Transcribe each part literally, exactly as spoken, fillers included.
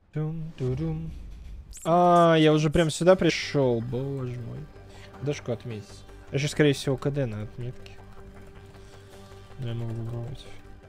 А, я уже прям сюда пришел, боже мой. Дашку отметить. А еще, скорее всего, КД на отметке. Я могу попробовать.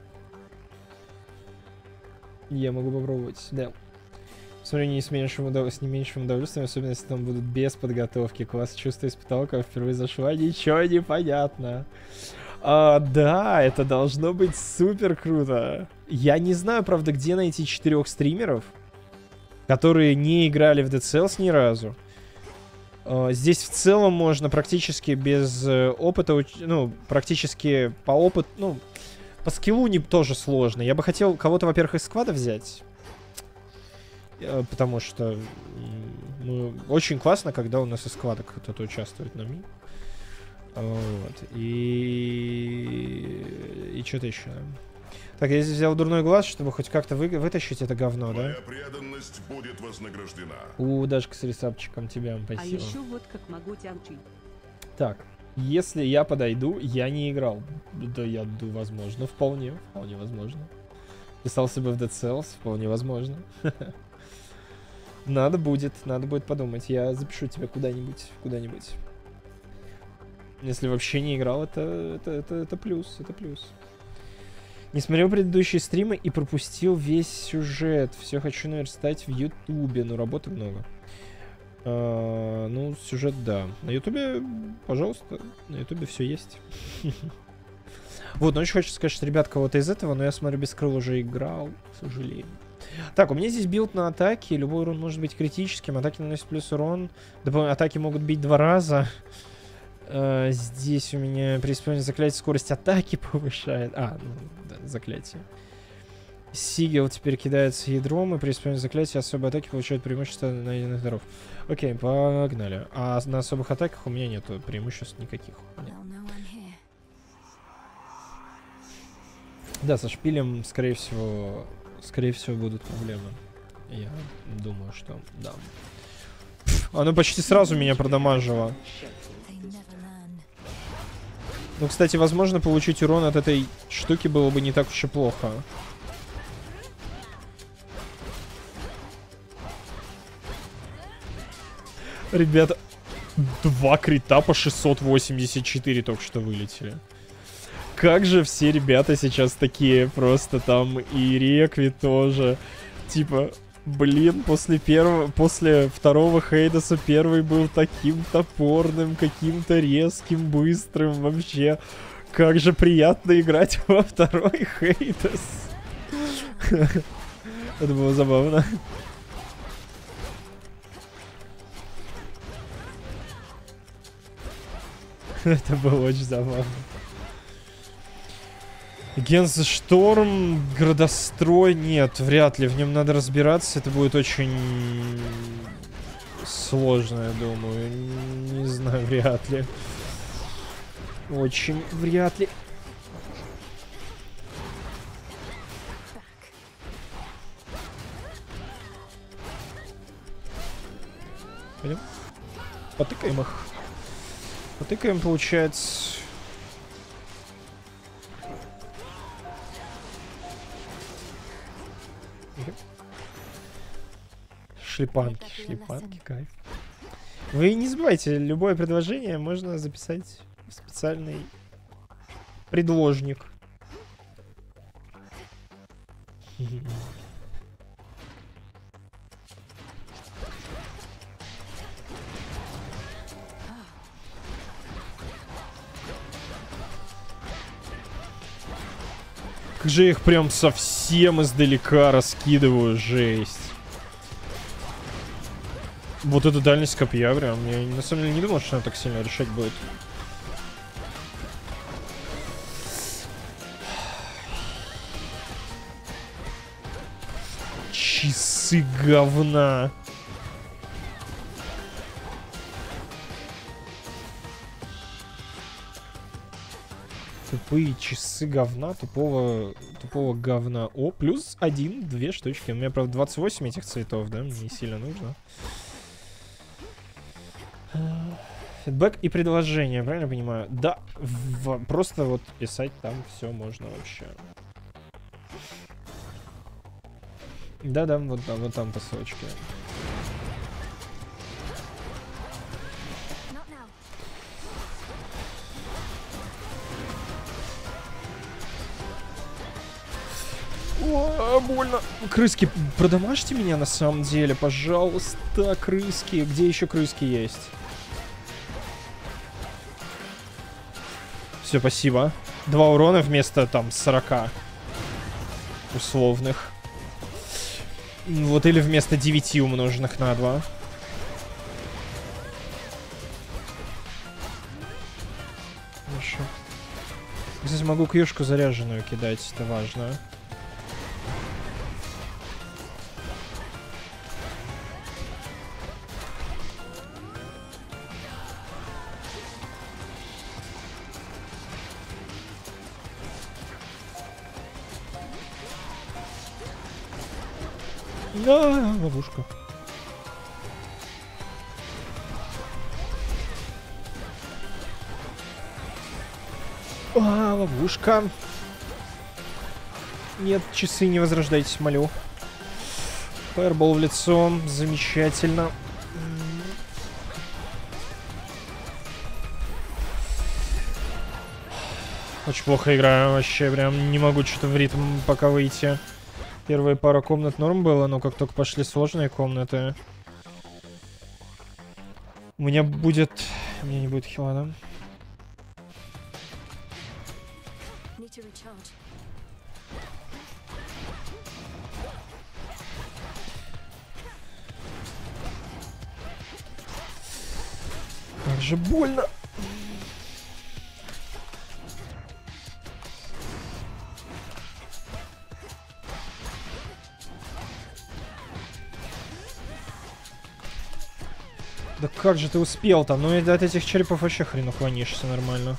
Я могу попробовать, да. Смотрю, не с меньшим, удов... с не меньшим удовольствием, особенно если там будут без подготовки. Класс, чувство испытал, как впервые зашла, ничего не понятно. А, да, это должно быть супер круто. Я не знаю, правда, где найти четырех стримеров, которые не играли в Dead Cells ни разу. Uh, здесь в целом можно практически без uh, опыта, ну, практически по опыту, ну, по скиллу не тоже сложно. Я бы хотел кого-то, во-первых, из сквада взять, uh, потому что ну, очень классно, когда у нас из сквада кто-то участвует на ми. Uh, вот. И... И что-то еще. Так, я здесь взял дурной глаз, чтобы хоть как-то вы... вытащить это говно, Твоя да? преданность будет вознаграждена. У, Дашка с ресапчиком тебя, спасибо. А еще вот как могу тянчить. Так, если я подойду, я не играл. Да, я думаю, возможно, вполне, вполне возможно. Писался бы в Dead Cells, вполне возможно. Надо будет, надо будет подумать. Я запишу тебя куда-нибудь, куда-нибудь. Если вообще не играл, это, это, это, это плюс, это плюс. Не смотрел предыдущие стримы и пропустил весь сюжет. Все хочу наверстать в Ютубе, но работы много. А, ну, сюжет, да. На Ютубе, пожалуйста, на Ютубе все есть. Вот, но очень хочется сказать, что ребят кого-то из этого, но я смотрю, без крыл уже играл, к сожалению. Так, у меня здесь билд на атаке. Любой урон может быть критическим. Атаки наносят плюс урон. Дополнительные атаки могут бить два раза. Uh, здесь у меня при исполнении заклятия скорость атаки повышает. А, ну, да, заклятие. Сигел теперь кидается ядром, и при исполнении заклятия особые атаки получают преимущество найденных даров. Окей, погнали. А на особых атаках у меня нету преимуществ никаких. Да, со шпилем, скорее всего, скорее всего, будут проблемы. Я думаю, что да. Пфф, оно почти сразу меня продамажило. Ну, кстати, возможно, получить урон от этой штуки было бы не так уж и плохо. Ребята, два крита по шестьсот восемьдесят четыре только что вылетели. Как же все ребята сейчас такие, просто там и рекви тоже. Типа, блин, после первого, после второго Хейдеса первый был таким топорным, каким-то резким, быстрым вообще. Как же приятно играть во второй Хейдес. Это было забавно. Это было очень забавно. Гензшторм, градострой, нет, вряд ли. В нем надо разбираться. Это будет очень сложно, я думаю. Не знаю, вряд ли. Очень вряд ли. Пойдем. Потыкаем их. Потыкаем, получается. Шлепанки, шлепанки, кайф. Вы не забывайте, любое предложение можно записать в специальный предложник. Как же я их прям совсем издалека раскидываю, жесть. Вот эта дальность копья прям. Я на самом деле не думал, что она так сильно решать будет. Часы говна. Тупые часы говна, тупого, тупого говна. О, плюс один, две штучки. У меня, правда, двадцать восемь этих цветов, да? Мне не сильно нужно. Фидбэк и предложение, правильно понимаю? Да, в, просто вот писать там все можно вообще. Да-да, вот там, вот там по ссылочке. О, больно. Крыски, продамажьте меня на самом деле, пожалуйста, крыски. Где еще крыски есть? Все, спасибо. Два урона вместо там сорока условных. Вот или вместо девяти умноженных на два. Хорошо. Кстати, могу кьюшку заряженную кидать, это важно. Да, ловушка. А, ловушка. Нет, часы не возрождайтесь, молю. Фаербол в лицо. Замечательно. Очень плохо играю. Вообще прям не могу что-то в ритм пока выйти. Первая пара комнат норм было, но как только пошли сложные комнаты... У меня будет... У меня не будет хила, да? Как же больно! Да как же ты успел-то? Ну и от этих черепов вообще хрен уклонишься нормально.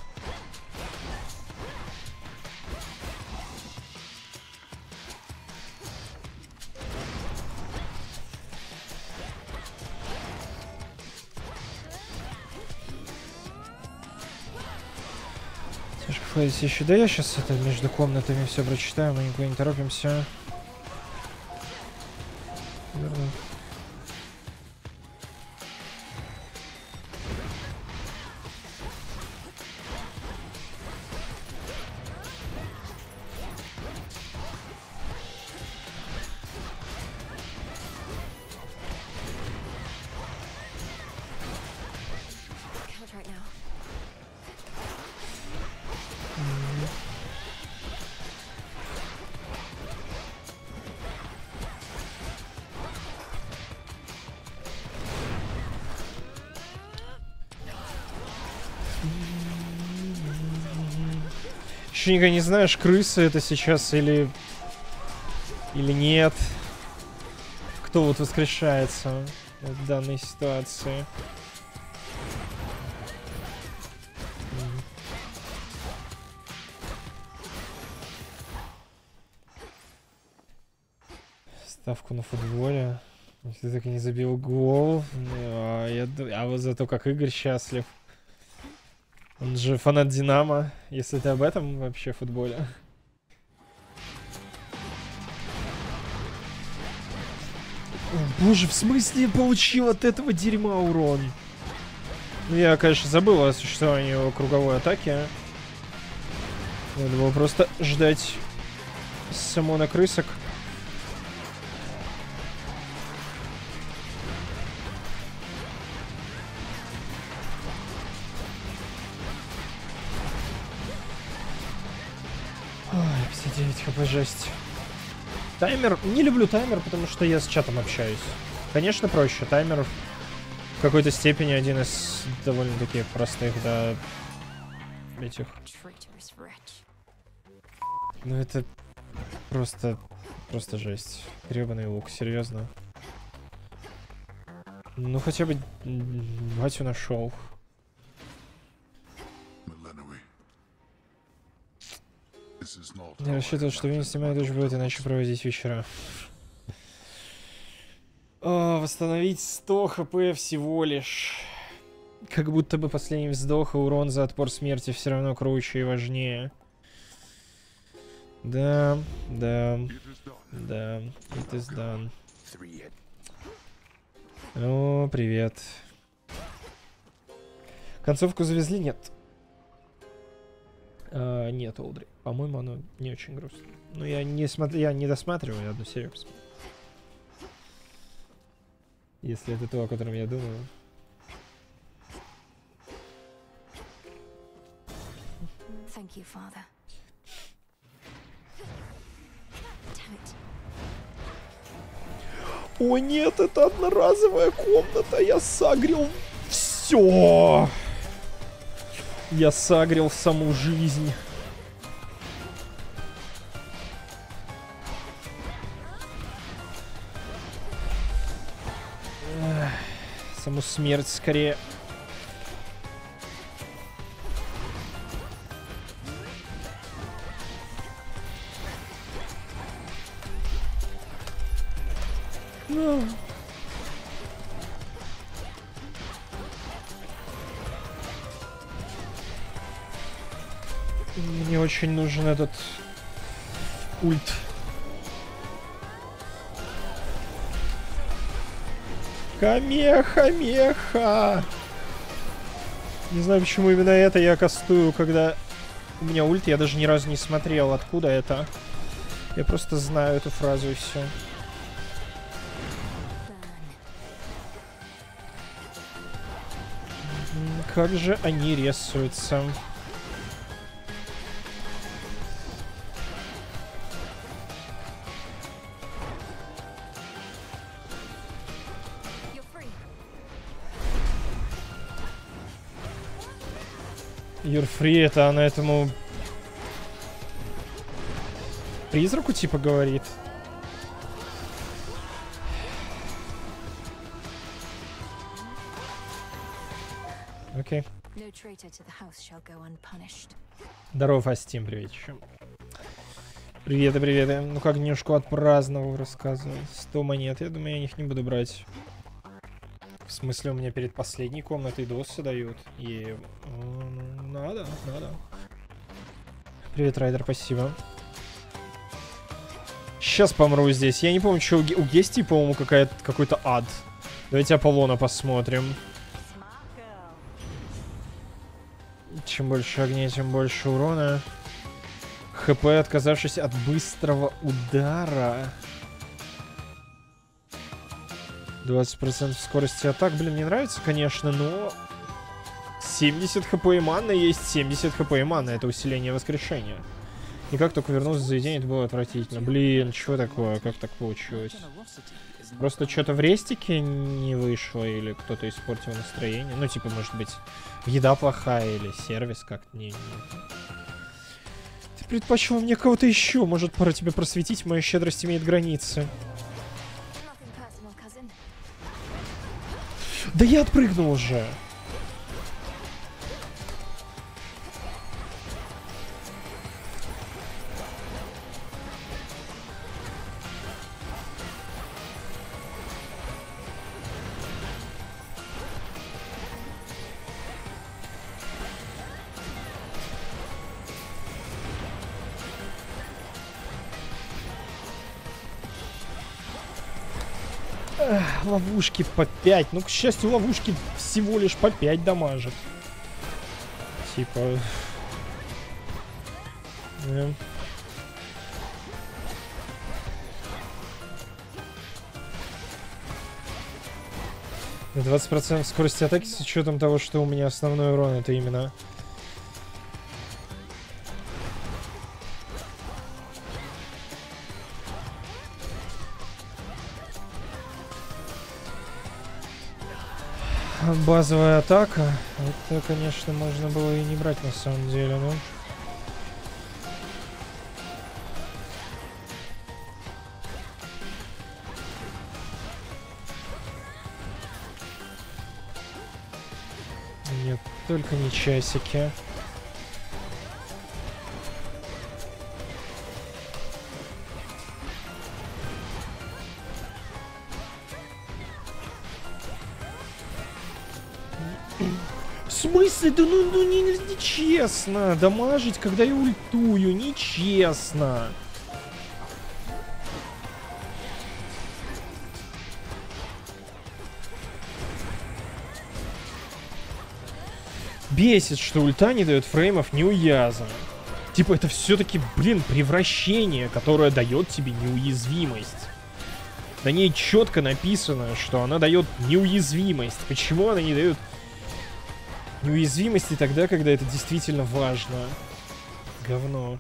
Тяжко ходить еще. Да я сейчас это между комнатами все прочитаю, мы никуда не торопимся. Верно. Еще никогда не знаешь, крысы это сейчас или... Или нет. Кто вот воскрешается в данной ситуации. Ставку на футболе. Ты так и не забил гол. А, я... а вот зато как Игорь счастлив. Он же фанат Динамо, если ты об этом вообще в футболе. О, боже, в смысле я получил от этого дерьма урон? Ну, я, конечно, забыл о существовании его круговой атаки. Надо было просто ждать самона крысок. Ой, пятьдесят девять хп, жесть. Таймер. Не люблю таймер, потому что я с чатом общаюсь. Конечно, проще. Таймер в какой-то степени один из довольно-таки простых, да, этих. Ну это просто, просто жесть. Гребаный лук, серьезно. Ну хотя бы батю нашел. Я рассчитывал, что вы не снимаете дочь будет, иначе проводить вечера. О, восстановить сто хп всего лишь. Как будто бы последний вздох и урон за отпор смерти все равно круче и важнее. Да, да. Да, it is done. О, привет. Концовку завезли? Нет. А, нет, Олдри. По-моему, оно не очень грустно. Ну, я не смотр... я не досматриваю, я одну серию посмотрю. Если это то, о котором я думаю. Thank you, Father. Damn it. О нет, это одноразовая комната. Я сагрил все. Я сагрил саму жизнь. Эх, саму смерть скорее. No. Мне очень нужен этот ульт. Камеха, меха. Не знаю, почему именно это я кастую, когда у меня ульт. Я даже ни разу не смотрел, откуда это. Я просто знаю эту фразу и все. Как же они рисуются. You're free, это она этому призраку типа говорит. Окей. Здорово, Астим, привет еще. Привет, привет. Ну как днюшку отпраздновал, рассказывал. сто монет, я думаю, я их не буду брать. В смысле, у меня перед последней комнатой досы дают. И... Надо, надо. Привет, Райдер, спасибо. Сейчас помру здесь. Я не помню, что у, Ге у Гести, по-моему, какой-то ад. Давайте Аполлона посмотрим. Чем больше огня, тем больше урона. ХП, отказавшись от быстрого удара. двадцать процентов скорости атак. Блин, мне нравится, конечно, но... семьдесят хп и мана есть семьдесят хп и мана. Это усиление воскрешения. И как только вернулся в заведение, это было отвратительно. Блин, что такое? Как так получилось? Просто что-то в рестике не вышло, или кто-то испортил настроение. Ну, типа, может быть, еда плохая, или сервис как-то не... не... Ты предпочел мне кого-то еще. Может, пора тебе просветить, моя щедрость имеет границы. Да я отпрыгнул уже. Эх, ловушки по пять. Ну, к счастью, ловушки всего лишь по пять дамажат. Типа... Yeah. двадцать процентов скорости атаки с учетом того, что у меня основной урон, это именно... Базовая атака. Это, конечно, можно было и не брать на самом деле, но... Нет, только не часики. В смысле? Да ну, ну не, не честно. Дамажить, когда я ультую. Нечестно. Бесит, что ульта не дает фреймов неуяза. Типа это все-таки, блин, превращение, которое дает тебе неуязвимость. На ней четко написано, что она дает неуязвимость. Почему она не дает неуязвимости тогда, когда это действительно важно? Говно.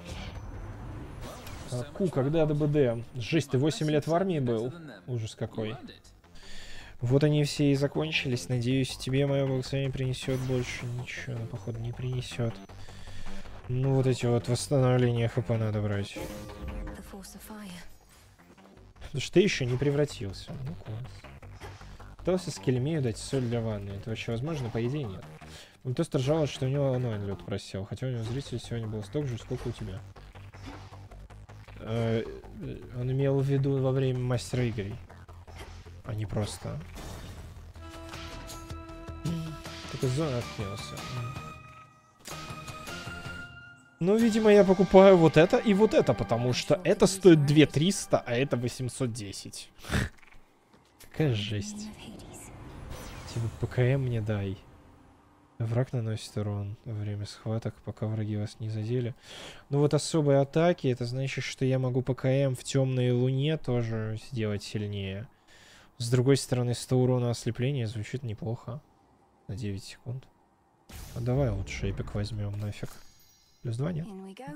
А, Ку, когда ДБД? Жесть, ты восемь лет в армии был? Ужас какой. Вот они все и закончились. Надеюсь, тебе мое благословение принесет больше. Ничего, ну, походу, не принесет. Ну, вот эти вот восстановления хп надо брать. Потому что ты еще не превратился. Ну, класс. Пытался скелемею дать соль для ванны. Это вообще возможно? По идее, нет. Он тестер жалуется, что у него онлайн лед просел. Хотя у него зрителей сегодня было столько же, сколько у тебя. Э, он имел в виду во время мастера Игорей. А не просто. Только зона откинулся. Ну, видимо, я покупаю вот это и вот это, потому что это стоит две тысячи триста, а это восемьсот десять. Какая жесть. Типа, ПКМ мне дай. Враг наносит урон во время схваток, пока враги вас не задели. Ну вот особые атаки, это значит, что я могу ПКМ в темной луне тоже сделать сильнее. С другой стороны, сто урона ослепления звучит неплохо. На девять секунд. А давай лучше эпик возьмем нафиг. Плюс два, нет?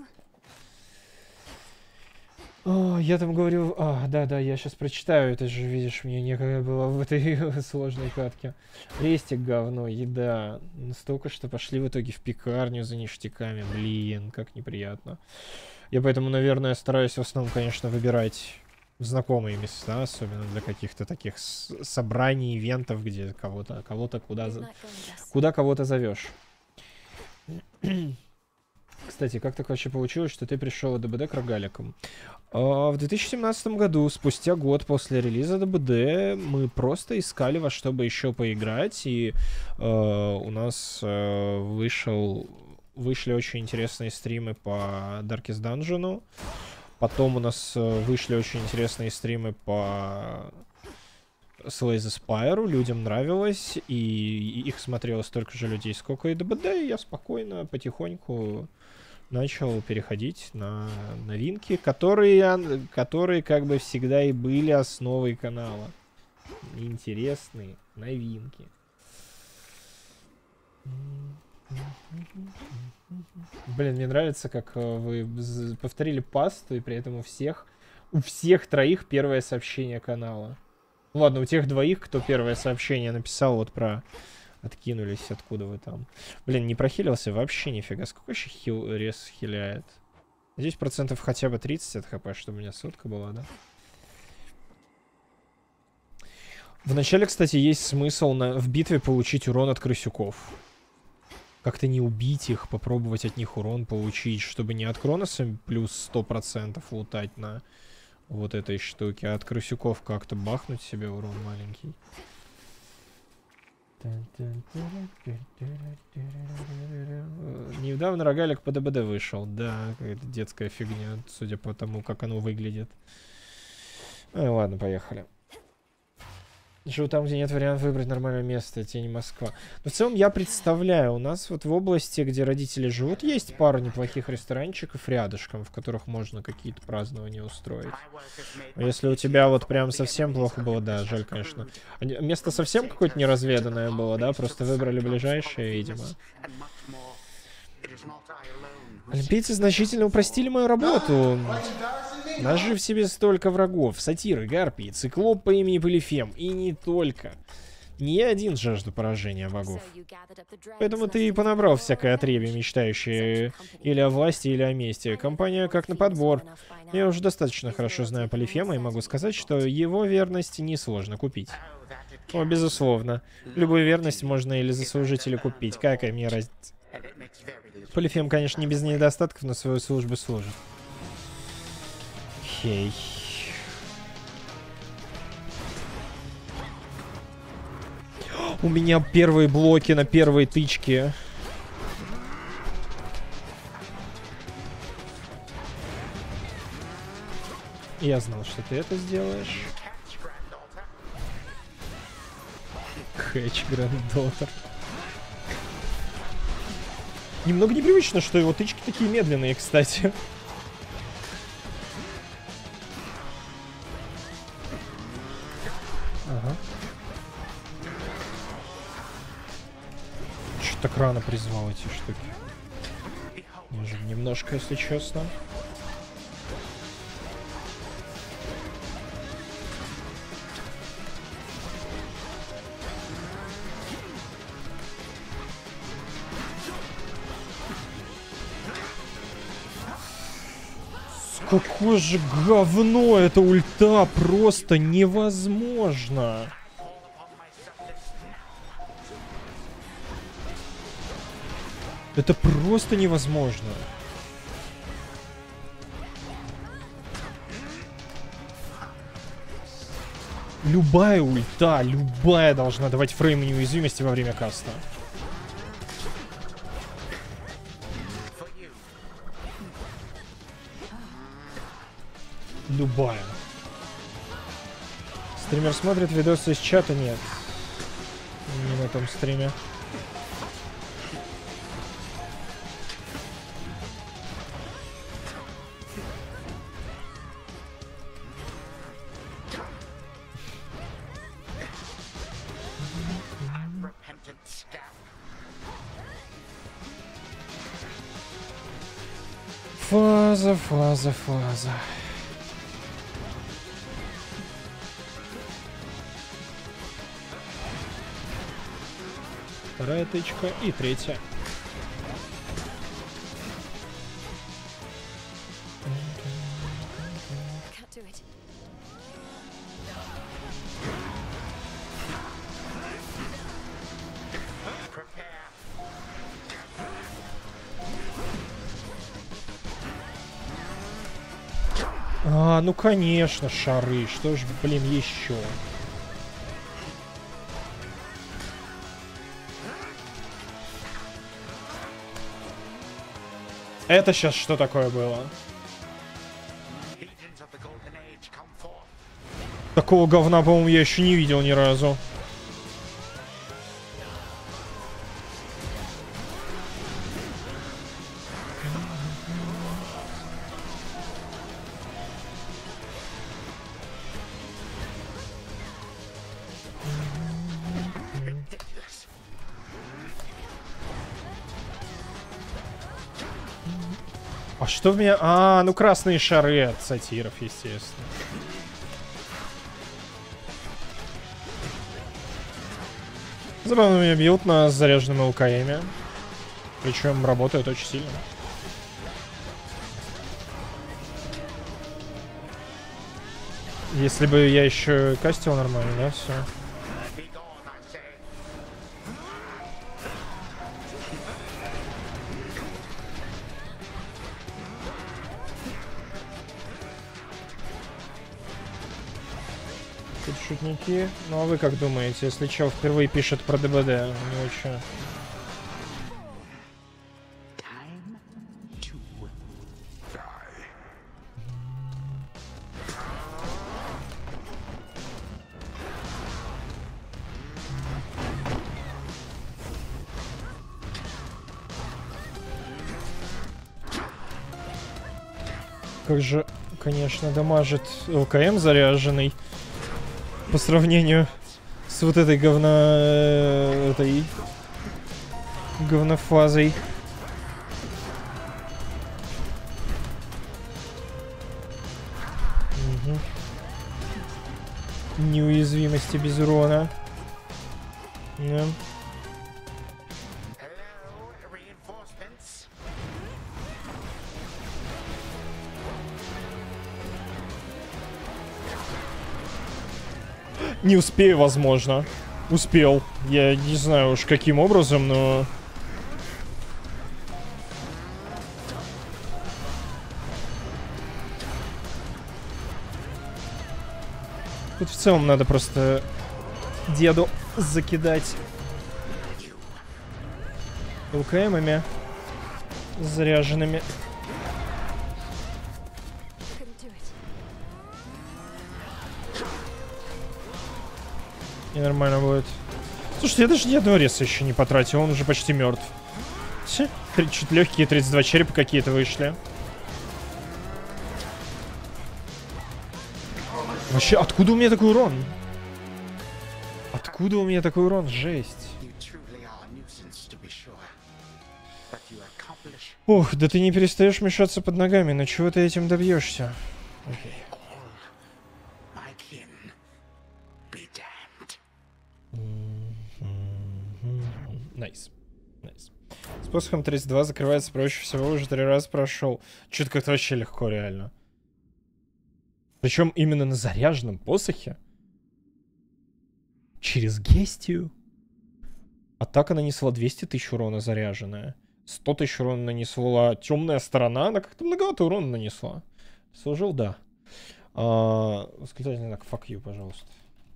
О, я там говорил... А, да-да, я сейчас прочитаю. Это же, видишь, мне некогда было в этой сложной катке. Рестик говно, еда. Настолько, что пошли в итоге в пекарню за ништяками. Блин, как неприятно. Я поэтому, наверное, стараюсь в основном, конечно, выбирать знакомые места, особенно для каких-то таких собраний, ивентов, где кого-то кого-то куда, куда кого-то зовешь. Кстати, как так вообще получилось, что ты пришел от ДБД к рогаликам? А, в две тысячи семнадцатом году, спустя год после релиза ДБД, мы просто искали во что бы еще поиграть, и э, у нас э, вышел, вышли очень интересные стримы по Darkest Dungeon. Потом у нас вышли очень интересные стримы по Slay the Spire. Людям нравилось, и их смотрело столько же людей, сколько и ДБД, и я спокойно, потихоньку начал переходить на новинки, которые, которые как бы всегда и были основой канала. Интересные новинки. Блин, мне нравится, как вы повторили пасту, и при этом у всех, у всех троих первое сообщение канала. Ладно, у тех двоих, кто первое сообщение написал, вот про... Откинулись, откуда вы там. Блин, не прохилился вообще нифига. Сколько еще хил рез хиляет? Здесь процентов хотя бы тридцать от хп, чтобы у меня сотка была, да? Вначале, кстати, есть смысл на... в битве получить урон от крысюков. Как-то не убить их, попробовать от них урон получить, чтобы не от Кроноса плюс сто процентов лутать на вот этой штуке, а от крысюков как-то бахнуть себе урон маленький. Недавно рогалик по ДБД вышел. Да, какая-то детская фигня, судя по тому, как оно выглядит. Ну ладно, поехали. Живу там, где нет вариантов выбрать нормальное место, это не Москва. Но в целом я представляю, у нас вот в области, где родители живут, есть пара неплохих ресторанчиков рядышком, в которых можно какие-то празднования устроить. А если у тебя вот прям совсем плохо было, да, жаль, конечно. Место совсем какое-то неразведанное было, да, просто выбрали ближайшее, видимо. Олимпийцы значительно упростили мою работу. Нажив себе столько врагов, сатиры, гарпии, циклоп по имени Полифем, и не только. Не я один жажду поражения богов. Поэтому ты и понабрал всякое отребье, мечтающее или о власти, или о мести. Компания как на подбор. Я уже достаточно хорошо знаю Полифема и могу сказать, что его верность несложно купить. О, безусловно. Любую верность можно или заслужить, или купить. Какая мне разница? Полифем, конечно, не без недостатков, но свою службу служит. Окей. У меня первые блоки на первой тычке. Я знал, что ты это сделаешь. Хэтч, грандотер. Немного непривычно, что его тычки такие медленные, кстати. Ага. Чё так рано призвал эти штуки? Ниже немножко, если честно. Какое же говно это ульта, просто невозможно. Это просто невозможно. Любая ульта, любая должна давать фрейм неуязвимости во время каста. Любая. Стример смотрит видосы из чата? Нет. Не на том стриме. Фаза, фаза, фаза. Вторая тычка и третья. А, ну конечно, шары. Что ж, блин, еще? Это сейчас что такое было? Такого говна, по-моему, я еще не видел ни разу. А что в меня... А, ну красные шары от сатиров, естественно. Забавно, меня бьют на заряженном ЛКМе. Причем работают очень сильно. Если бы я еще кастил нормально, да, все. Шутники. Ну а вы как думаете, если чел впервые пишет про ДБД, у него что? Как же, конечно, дамажит ЛКМ заряженный. По сравнению с вот этой говно... этой... говнофазой. Угу. Неуязвимости без урона. Да. Не успею, возможно. Успел. Я не знаю уж каким образом, но... Тут в целом надо просто деду закидать ЛКМами заряженными. И нормально будет. Слушайте, я даже ни одного реса еще не потратил, он уже почти мертв. Все. Чуть легкие тридцать два черепа какие-то вышли. Вообще, откуда у меня такой урон? Откуда у меня такой урон? Жесть. Ох, да ты не перестаешь мешаться под ногами, но чего ты этим добьешься? Окей. Найс. Найс. С посохом тридцать два закрывается проще всего, уже три раза прошел. Что-то как-то вообще легко, реально. Причем именно на заряженном посохе. Через гестию. Атака нанесла двести тысяч урона заряженная. сто тысяч урона нанесла темная сторона. Она как-то многовато урона нанесла. Служил, да. А, восклицательный знак. Fuck you, пожалуйста.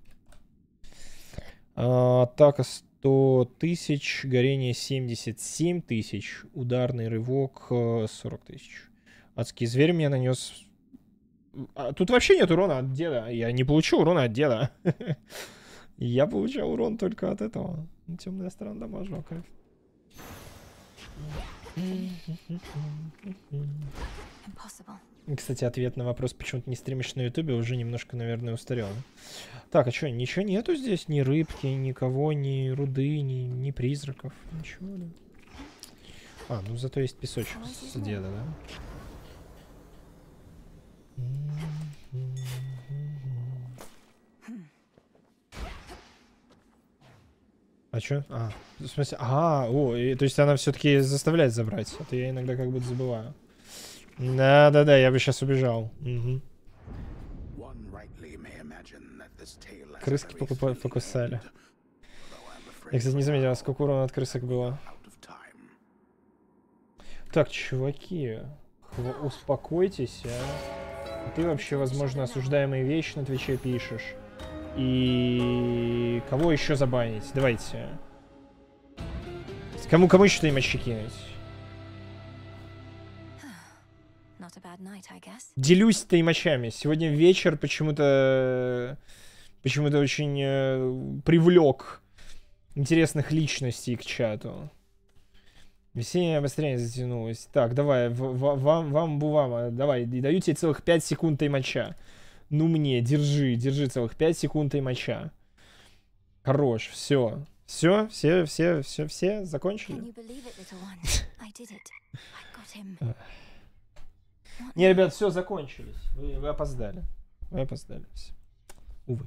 А, атака сто тысяч. Горение семьдесят семь тысяч. Ударный рывок сорок тысяч. Адский зверь мне нанес... А, тут вообще нет урона от деда. Я не получил урона от деда. Я получал урон только от этого. Темная сторона дамажа, кайф. Кстати, ответ на вопрос, почему ты не стримишь на ютубе, уже немножко, наверное, устарел. Так, а что, ничего нету здесь? Ни рыбки, никого, ни руды, ни, ни призраков, ничего, да? А, ну зато есть песочек с деда, да? А чё? А, в смысле? А, о, и, то есть она все-таки заставляет забрать. Это я иногда как будто забываю. Да-да-да, я бы сейчас убежал. Угу. Крыски покупали, покусали. Я, кстати, не заметил, сколько урона от крысок было. Так, чуваки, успокойтесь, а. Ты вообще, возможно, осуждаемые вещи на Твиче пишешь. И кого еще забанить? Давайте. Кому, кому еще таймачи кинуть? Делюсь таймачами. Сегодня вечер почему-то почему-то очень э, привлек интересных личностей к чату. Весеннее обострение затянулось. Так, давай, вам, вам, бувама, давай, даю тебе целых пять секунд таймача. Ну мне, держи, держи целых пять секунд и моча. Хорош, все. Все, все, все, все, все, закончили? Не, ребят, все, закончились. Вы, вы опоздали. Вы опоздали. Все. Увы.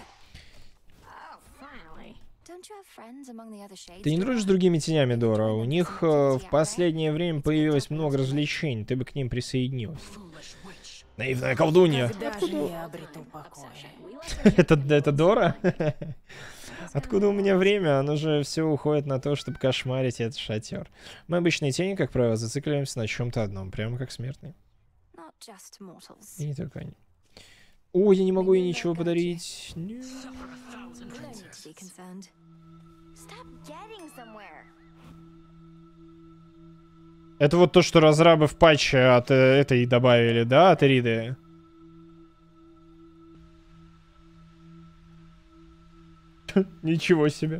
Ты не дружишь с другими тенями, Дора? У них э, в последнее время появилось много развлечений. Ты бы к ним присоединилась. Наивная колдунья. это, это Дора? Откуда у меня время? Оно же все уходит на то, чтобы кошмарить этот шатер. Мы обычные тени, как правило, зацикливаемся на чем-то одном, прямо как смертные. И не только они. О, я не могу ей ничего подарить. Нет. Это вот то, что разрабы в патче от э, этой добавили, да, от Эриды? Ничего себе.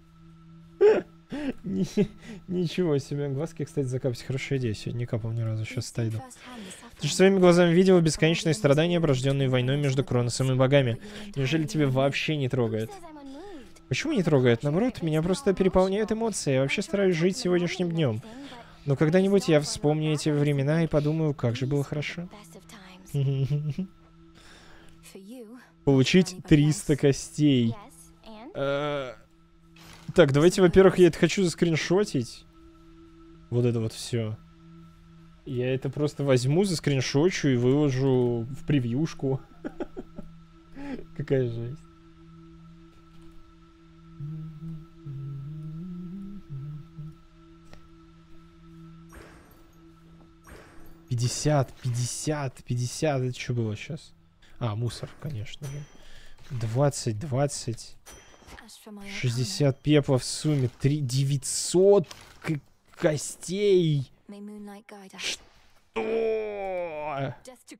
Ничего себе. Глазки, кстати, закапать. Хорошая идея. Сегодня не капал ни разу. Сейчас стойду. Ты же своими глазами видел бесконечные страдания, порожденные войной между Кроносом и богами. Неужели тебя вообще не трогает? Почему не трогает? Наоборот, меня просто переполняют эмоции. Я вообще стараюсь жить сегодняшним днем. Но когда-нибудь я вспомню эти времена и подумаю, как же было хорошо. Получить триста костей. Так, давайте, во-первых, я это хочу заскриншотить. Вот это вот все. Я это просто возьму, заскриншочу и выложу в превьюшку. Какая жесть. пятьдесят, пятьдесят, пятьдесят. Это что было сейчас? А, мусор, конечно же. двадцать, двадцать. шестьдесят пепла в сумме. три девятьсот костей. Что?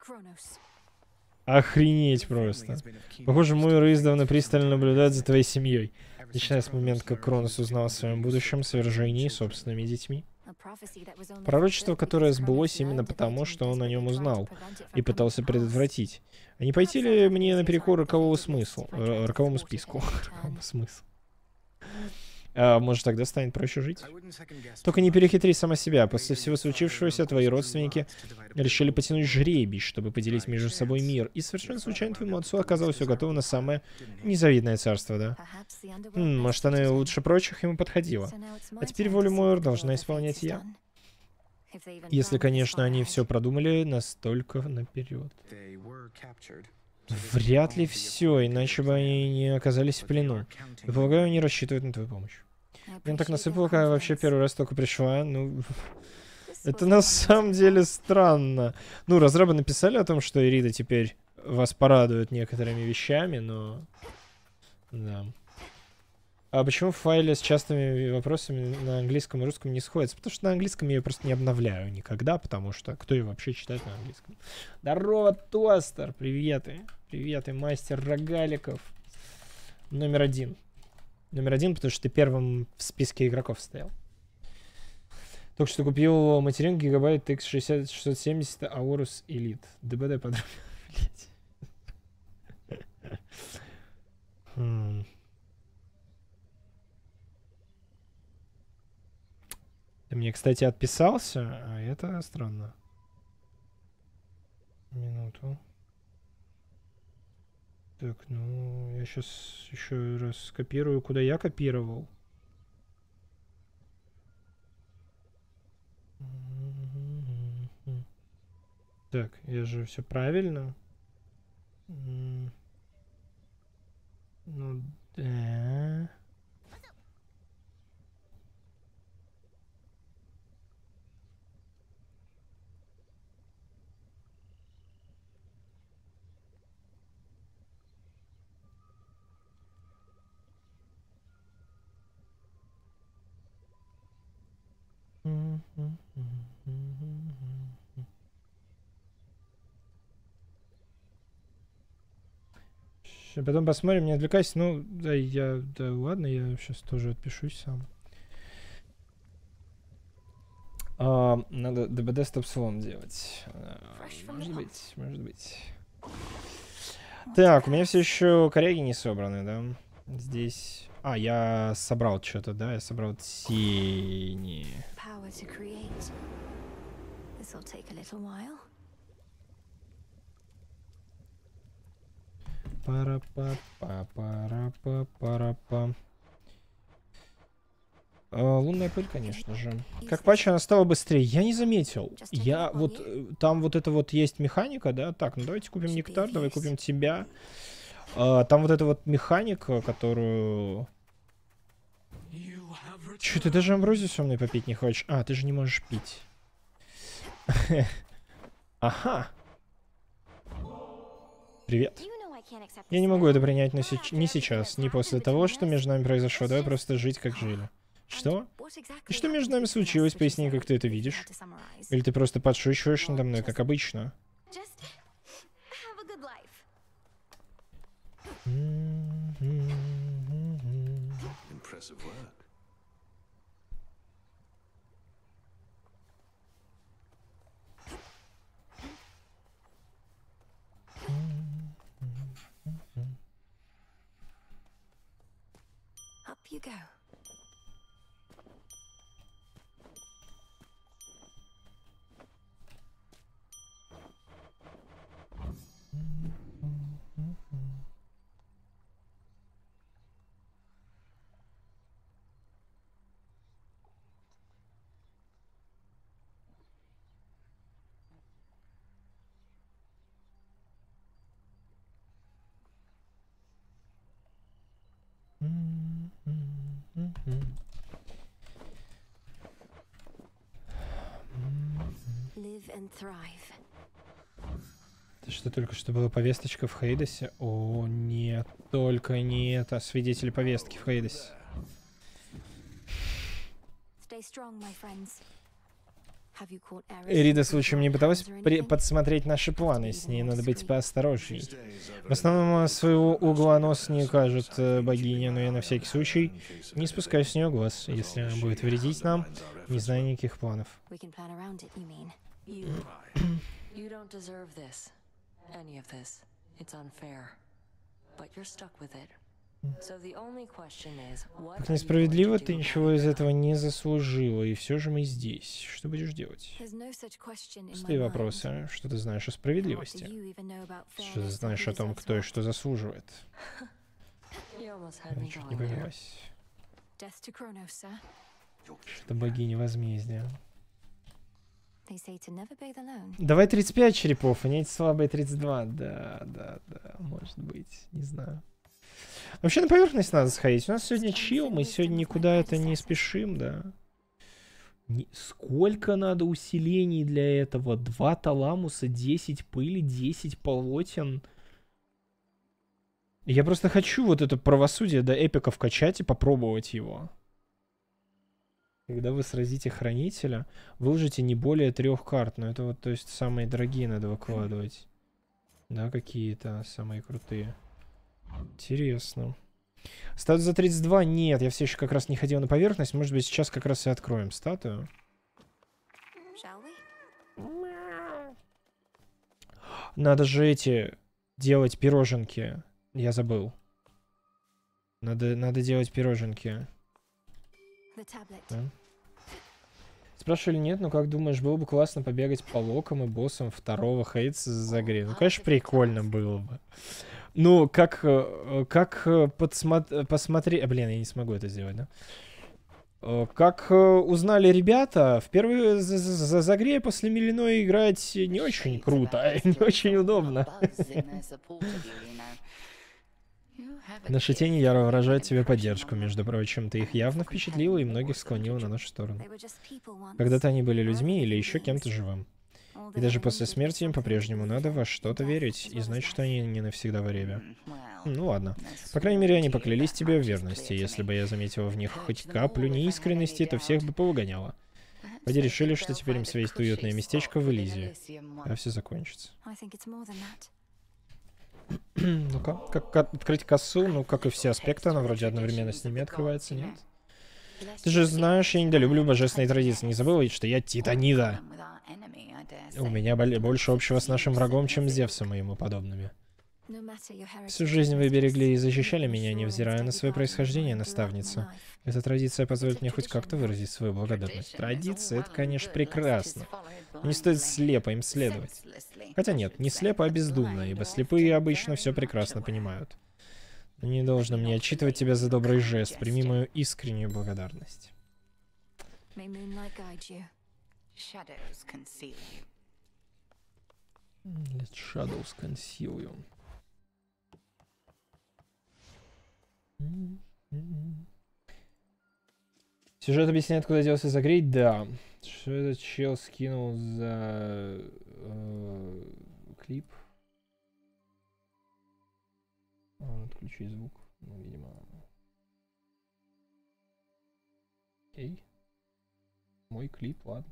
Охренеть просто. Похоже, мой Ры издавна пристально наблюдает за твоей семьей. Начиная с момента, как Кронос узнал о своем будущем свержении собственными детьми. Пророчество, которое сбылось именно потому, что он о нем узнал и пытался предотвратить. А не пойти ли мне наперекор рокового смысла, р- роковому списку? Роковому смыслу. А, может, тогда станет проще жить? Только не перехитри сама себя. После всего случившегося твои родственники решили потянуть жребий, чтобы поделить между собой мир. И совершенно случайно твоему отцу оказалось все готово на самое незавидное царство, да? М, может, оно и лучше прочих ему подходило. А теперь волю мою должна исполнять я. Если, конечно, они все продумали настолько наперед. Вряд ли все, иначе бы они не оказались в плену. И полагаю, они рассчитывают на твою помощь. Мне так насыпало, когда вообще первый раз только пришла. Ну, это на самом деле странно. Ну, разрабы написали о том, что Ирида теперь вас порадует некоторыми вещами, но... Да. А почему в файле с частыми вопросами на английском и русском не сходятся? Потому что на английском я ее просто не обновляю никогда, потому что кто ее вообще читает на английском? Здорово, Тостер! Привет, и привет, и мастер рогаликов. Номер один. Номер один, потому что ты первым в списке игроков стоял. Только что купил материнку гигабайт икс шестьдесят шестьсот семьдесят Aorus Elite. ДБД подробно. Блять. Ты мне, кстати, отписался, а это странно. Минуту. Так, ну, я сейчас еще раз скопирую, куда я копировал. Так, я же все правильно. Ну, да. Потом посмотрим, не отвлекайся. Ну, да, я, да, ладно, я сейчас тоже отпишусь сам. А, надо ДБД стоп-слон делать. А, может быть, может быть. Так, у меня все еще коряги не собраны, да? Здесь... А, я собрал что-то, да? Я собрал тени. Пара-па-па-пара-па-пара-па. А, лунная пыль, конечно же. Как патч она стала быстрее? Я не заметил. Я вот... Там вот это вот есть механика, да? Так, ну давайте купим нектар, давай купим тебя. А, там вот эта вот механика, которую... Чё, ты даже амброзию со мной попить не хочешь? А, ты же не можешь пить. Ага. Привет. Я не могу это принять ни сейчас, ни после того, что между нами произошло. Давай просто жить, как жили. Что? И что между нами случилось? Поясни, как ты это видишь. Или ты просто подшучиваешь надо мной, как обычно? Up you go. Live and thrive. Это что, только что была повесточка в Хейдесе? О, нет, только не это. Свидетели повестки в Хейдесе. Stay strong, my friends. Have you caught Eris? Эрида случаем не пыталась при- подсмотреть наши планы. С ней надо быть поосторожней. В основном своего угла нос не укажет э, богиня, но я на всякий случай не спускаю с нее глаз. Если она будет вредить нам, не знаю никаких планов. We can plan around it, you mean? You, you don't deserve this. Any of this. It's unfair. But you're stuck with it. So the only question is, what Как are you несправедливо, going to ты do ничего about из it? этого не заслужила, и все же мы здесь. Что будешь делать? There's no such question in my Пустые mind. вопросы. Что ты знаешь о What do справедливости? you even know about Что ты fairness знаешь or о том, who's кто и at что заслуживает? You almost had Я me чуть не going there. повелась. Death to Kronos, sir. Что богиня возмездия. They say to never bathe alone. Давай тридцать пять черепов, а не эти слабые тридцать два. Да, да, да, может быть, не знаю. Вообще на поверхность надо сходить. У нас сегодня чил, мы сегодня никуда это не спешим, да. Не- Сколько надо усилений для этого? Два таламуса, десять пыли, десять полотен. Я просто хочу вот это правосудие до эпика вкачать и попробовать его. Когда вы сразите хранителя, выложите не более трех карт. Но это вот, то есть, самые дорогие надо выкладывать. Да, какие-то самые крутые. Интересно. Статус за тридцать два? Нет, я все еще как раз не ходил на поверхность. Может быть, сейчас как раз и откроем статую. Shall we? Надо же эти делать пироженки. Я забыл. Надо, надо делать пироженки. The tablet. Да? Спрашивали, нет, ну как думаешь, было бы классно побегать по локам и боссам второго Хейтса за гре? Ну, конечно, прикольно было бы. Ну, как, э, как подсмотр... посмотреть... Блин, я не смогу это сделать, да? Э, Как э, узнали ребята, в первой за- за- за Загре после Милиной играть не очень круто, не очень удобно. Наши тени яро выражают тебе поддержку, между прочим. Ты их явно впечатлила и многих склонила на нашу сторону. They were just people once. Когда-то они были людьми или еще кем-то живым. All И the даже living после did смерти им something по-прежнему to надо believe во in. что-то Death верить as и well знать, as что life. они не навсегда в ребе. Ну ладно. По крайней мере, они поклялись тебе в верности. Если бы я заметила в них хоть каплю неискренности, то всех бы повыгоняла. Пойди решили, что теперь им светит уютное местечко в Элизии. А все закончится. I think it's more than that. Ну-ка, как ка- открыть косу, ну, как и все аспекты, она вроде одновременно с ними открывается, нет? Ты же знаешь, я недолюблю божественные традиции. Не забыла ведь, что я Титанида. У меня боле- больше общего с нашим врагом, чем с Зевсом и ему подобными. No matter your heritage, Всю жизнь вы must берегли и be защищали sure меня, and невзирая на steady свое guiding происхождение, my mind наставница. throughout my life. Эта традиция позволит мне хоть как-то выразить свою благодарность. Традиция — это, конечно, прекрасно. Не стоит слепо им следовать. Хотя нет, не слепо, а бездумно, ибо слепые обычно все прекрасно понимают. Но не должно мне отчитывать тебя за добрый жест. Прими мою искреннюю благодарность. May moonlight guide you. Shadows conceal you. Let shadows conceal you. Сюжет объясняет, куда делся загреть? Да. Что этот чел скинул за э, клип? А, отключи звук. Ну, видимо. Эй. Мой клип, ладно.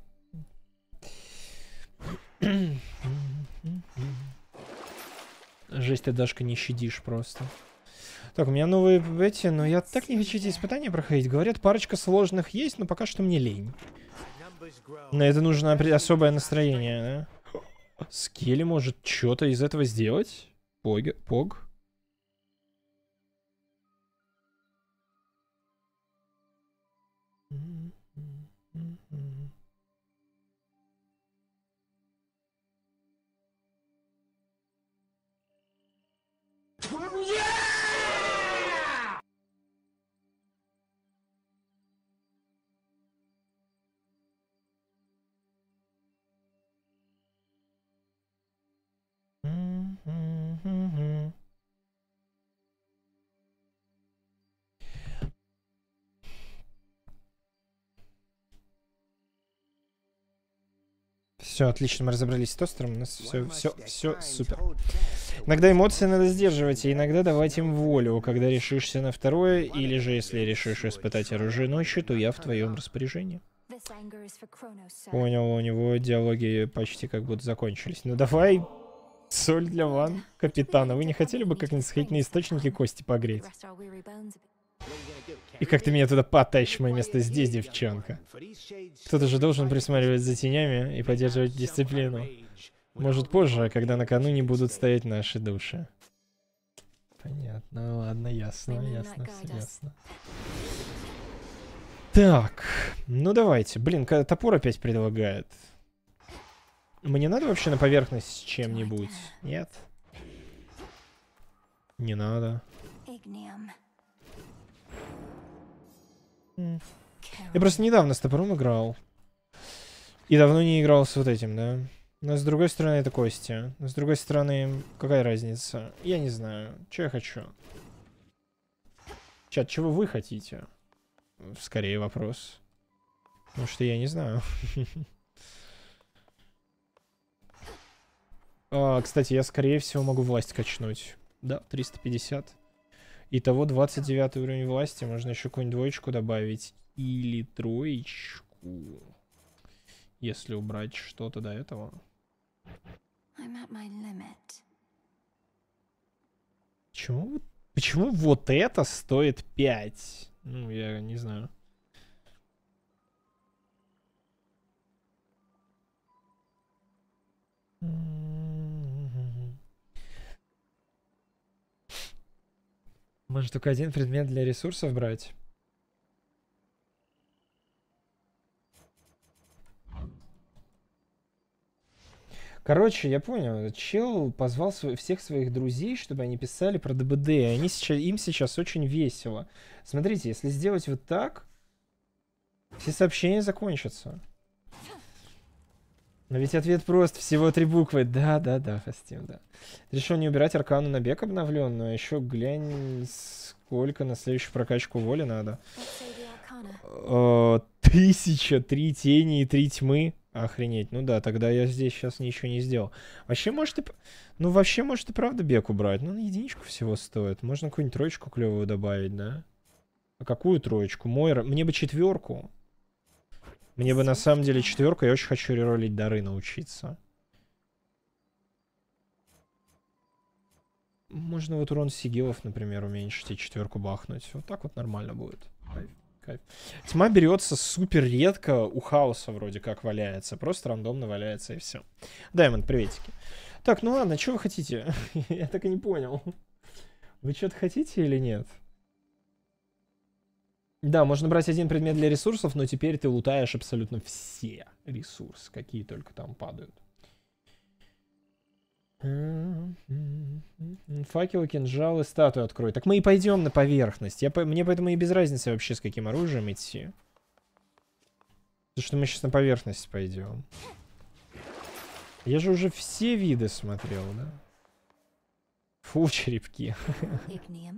Жесть, ты, Дашка, не щадишь просто. Так, у меня новые эти, но я так не хочу эти испытания проходить. Говорят, парочка сложных есть, но пока что мне лень. На это нужно опре- особое настроение, да? Скелли может что-то из этого сделать? Пог. Пог. Все, отлично, мы разобрались с тостером, у нас все, все, все супер. Иногда эмоции надо сдерживать, и иногда давать им волю, когда решишься на второе, или же если решишь испытать оружие ночью, то я в твоем распоряжении. This anger is for Kronos, sir. Понял, у него диалоги почти как будто закончились. Ну давай, соль для ван, капитана. Вы не хотели бы как-нибудь сходить на источники кости погреть? Rest our weary bones a bit. И как ты меня туда потащишь, мое место здесь, девчонка. Кто-то же должен присматривать за тенями и поддерживать дисциплину. Может позже, когда на кону не будут стоять наши души. Понятно, ладно, ясно, ясно, все ясно. Так, ну давайте. Блин, ка- топор опять предлагает. Мне надо вообще на поверхность с чем-нибудь? Нет? Не надо. Ignium. М. Я просто недавно с топором играл. И давно не играл с вот этим, да? Но с другой стороны это кости. Но с другой стороны, какая разница? Я не знаю. Что я хочу? Чат, чего вы хотите? Скорее вопрос. Потому что я не знаю. А, кстати, я скорее всего могу власть качнуть. Да, триста пятьдесят. Итого двадцать девятый уровень власти. Можно еще какую-нибудь двоечку добавить. Или троечку. Если убрать что-то до этого. I'm at my limit. Почему, вот- почему вот это стоит пять? Ну, я не знаю. Может только один предмет для ресурсов брать? Короче, я понял. Чел позвал сво- всех своих друзей, чтобы они писали про ДБД. И они сейчас, им сейчас очень весело. Смотрите, если сделать вот так, все сообщения закончатся. Но ведь ответ прост. Всего три буквы. Да, да, да, Фастим, да. Решил не убирать аркану на бег обновленную. А еще глянь, сколько на следующую прокачку воли надо. Let's say the Arcana. Э, Тысяча, три тени и три тьмы. Охренеть. Ну да, тогда я здесь сейчас ничего не сделал. Вообще, может, и... п- Ну, вообще, может, и правда бег убрать. Ну, на единичку всего стоит. Можно какую-нибудь троечку клевую добавить, да? А какую троечку? Мойра. Мне бы четверку. Мне бы на самом деле четверку. Я очень хочу реролить дары научиться. Можно вот урон сигилов, например, уменьшить и четверку бахнуть. Вот так вот нормально будет. Кайф, кайф. Тьма берется супер редко. У хаоса вроде как валяется. Просто рандомно валяется и все. Даймонд, приветики. Так, ну ладно, что вы хотите? Я так и не понял. Вы что-то хотите или нет? Да, можно брать один предмет для ресурсов, но теперь ты лутаешь абсолютно все ресурсы, какие только там падают. Факелы, кинжалы, статую открой. Так мы и пойдем на поверхность. Я по... Мне поэтому и без разницы вообще, с каким оружием идти. Потому что мы сейчас на поверхность пойдем. Я же уже все виды смотрел, да? Фу, черепки. Ignium.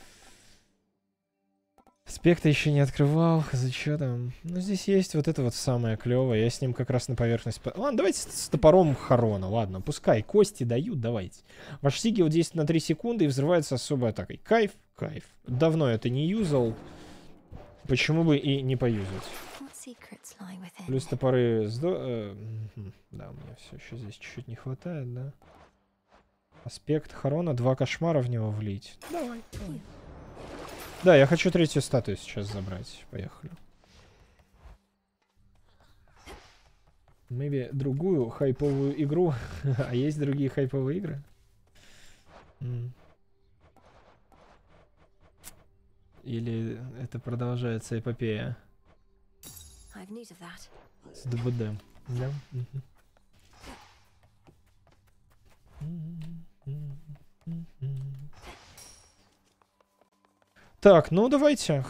Спектра еще не открывал. За что там? Ну, здесь есть вот это вот самое клевое. Я с ним как раз на поверхность... по- Ладно, давайте с, с топором Харона. Ладно, пускай. Кости дают, давайте. Ваш сигил действует на три секунды и взрывается особой атакой. Кайф, кайф. Давно это не юзал. Почему бы и не поюзать? What secrets lie within? Плюс топоры... Сдо... э, мгм. Да, мне все еще здесь чуть-чуть не хватает, да? Аспект Харона. Два кошмара в него влить. Давай, давай. Да, я хочу третью статую сейчас забрать. Поехали. Maybe другую хайповую игру. А есть другие хайповые игры? М. Или это продолжается эпопея I've need of that. с ДБД? Да? Мгм. Так, ну давайте.